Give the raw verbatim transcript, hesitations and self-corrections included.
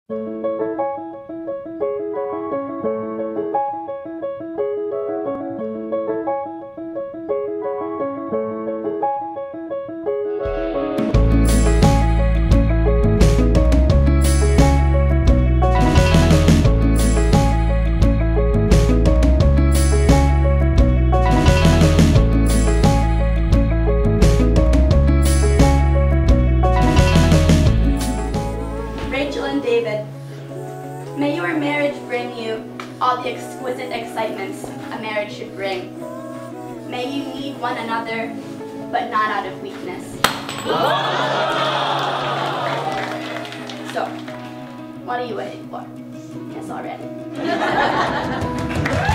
Rachel and David, may your marriage bring you all the exquisite excitements a marriage should bring. May you need one another, but not out of weakness. So, what are you waiting for? Guess already.